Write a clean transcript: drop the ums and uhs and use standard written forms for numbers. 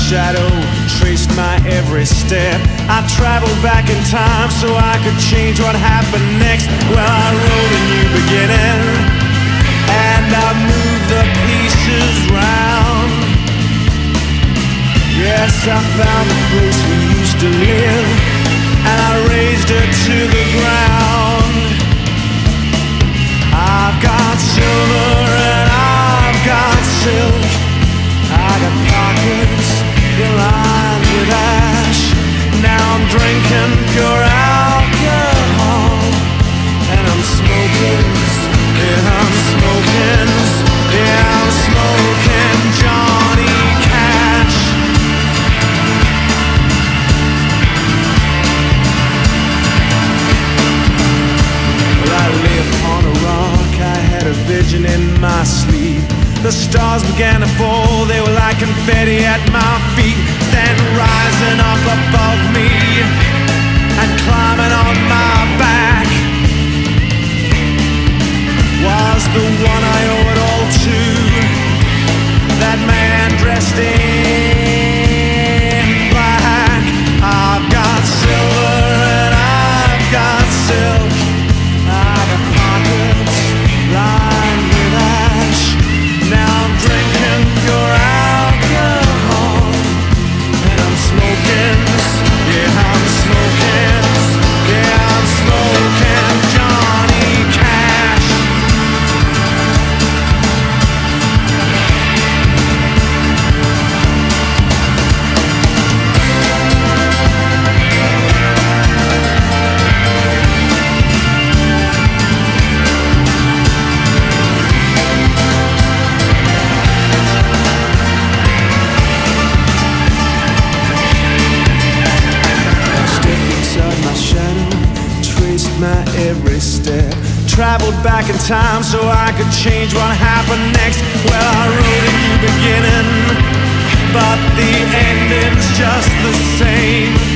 shadow, traced my every step. I traveled back in time so I could change what happened next. Well, I wrote a new beginning, and I moved the pieces round. Yes, I found the place we used to live, and I raised it to the ground. I've got silver and I've got silk. I got pockets lined with ash. Now I'm drinking pure alcohol, and I'm smoking, yeah, I'm smoking, yeah, I'm smoking Johnny Cash. Well, I lay upon a rock, I had a vision in my sleep. The stars began to fall, they were like confetti at my feet. Then rising up above me and climbing on my back was the one I owe it all to, that man dressed in black. I've got silver and I've got silk. I've got pockets lined with ash. Now I'm drinking pure alcohol, and I'm smoking, yeah, I'm smoking, yeah, I'm smoking Johnny Cash. My every step, traveled back in time so I could change what happened next. Well, I wrote a new beginning, but the ending's just the same.